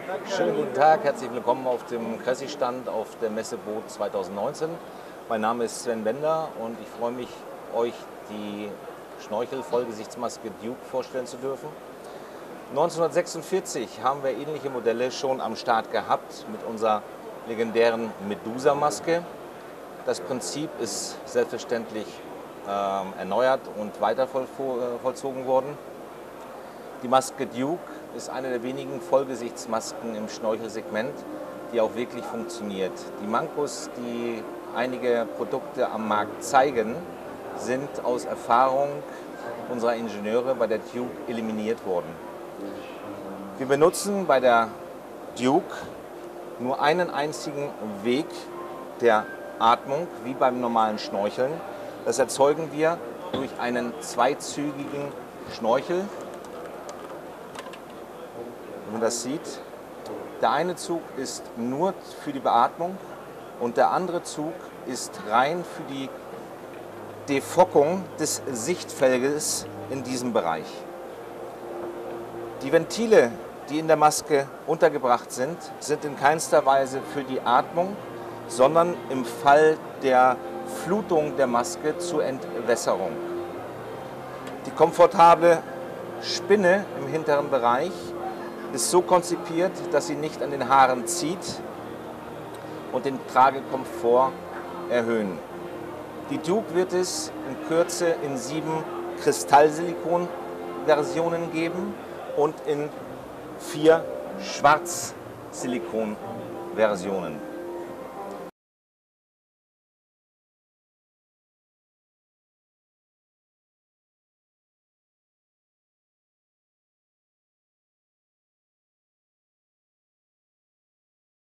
Schönen guten Tag, herzlich willkommen auf dem Cressi-Stand auf der Messe Boot 2019. Mein Name ist Sven Bender und ich freue mich, euch die Schnorchel-Vollgesichtsmaske Duke vorstellen zu dürfen. 1946 haben wir ähnliche Modelle schon am Start gehabt mit unserer legendären Medusa-Maske. Das Prinzip ist selbstverständlich erneuert und weiter vollzogen worden. Die Maske Duke ist eine der wenigen Vollgesichtsmasken im Schnorchelsegment, die auch wirklich funktioniert. Die Mankos, die einige Produkte am Markt zeigen, sind aus Erfahrung unserer Ingenieure bei der Duke eliminiert worden. Wir benutzen bei der Duke nur einen einzigen Weg der Atmung, wie beim normalen Schnorcheln. Das erzeugen wir durch einen zweizügigen Schnorchel. Wenn man das sieht, der eine Zug ist nur für die Beatmung und der andere Zug ist rein für die Defockung des Sichtfelges in diesem Bereich. Die Ventile, die in der Maske untergebracht sind, sind in keinster Weise für die Atmung, sondern im Fall der Flutung der Maske zur Entwässerung. Die komfortable Spinne im hinteren Bereich ist so konzipiert, dass sie nicht an den Haaren zieht und den Tragekomfort erhöhen. Die Duke wird es in Kürze in 7 Kristallsilikon-Versionen geben und in 4 Schwarzsilikon-Versionen.